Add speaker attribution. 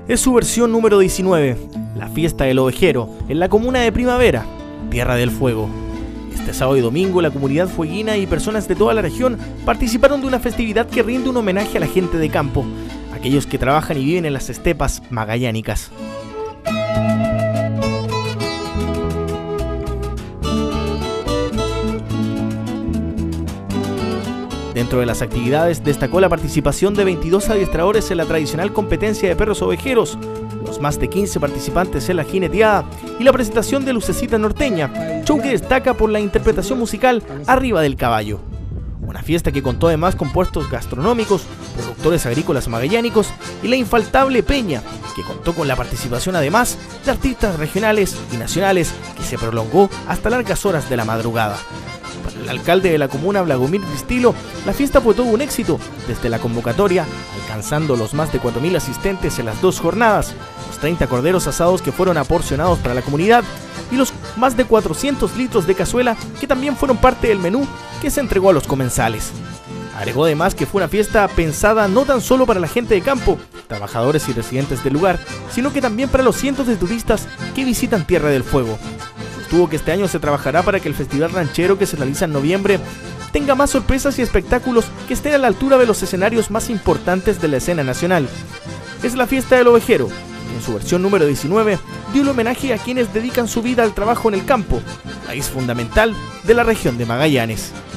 Speaker 1: Es su versión número 19, la fiesta del ovejero, en la comuna de Primavera, Tierra del Fuego. Este sábado y domingo la comunidad fueguina y personas de toda la región participaron de una festividad que rinde un homenaje a la gente de campo, aquellos que trabajan y viven en las estepas magallánicas. Dentro de las actividades destacó la participación de 22 adiestradores en la tradicional competencia de perros ovejeros, los más de 15 participantes en la jineteada y la presentación de Lucecita Norteña, show que destaca por la interpretación musical Arriba del Caballo. Una fiesta que contó además con puestos gastronómicos, productores agrícolas magallánicos y la infaltable peña, que contó con la participación además de artistas regionales y nacionales, que se prolongó hasta largas horas de la madrugada. Para el alcalde de la comuna, Blagomir Cristilo, la fiesta fue todo un éxito, desde la convocatoria, alcanzando los más de 4.000 asistentes en las dos jornadas, los 30 corderos asados que fueron aporcionados para la comunidad y los más de 400 litros de cazuela que también fueron parte del menú que se entregó a los comensales. Agregó además que fue una fiesta pensada no tan solo para la gente de campo, trabajadores y residentes del lugar, sino que también para los cientos de turistas que visitan Tierra del Fuego. Sostuvo que este año se trabajará para que el Festival Ranchero, que se realiza en noviembre, tenga más sorpresas y espectáculos que estén a la altura de los escenarios más importantes de la escena nacional. Es la fiesta del ovejero, que en su versión número 19 dio el homenaje a quienes dedican su vida al trabajo en el campo, país fundamental de la región de Magallanes.